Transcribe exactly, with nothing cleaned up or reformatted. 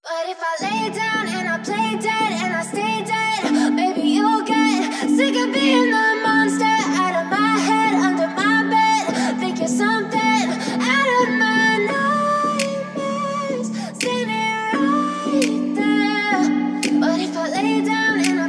But if I lay down and I play dead and I stay dead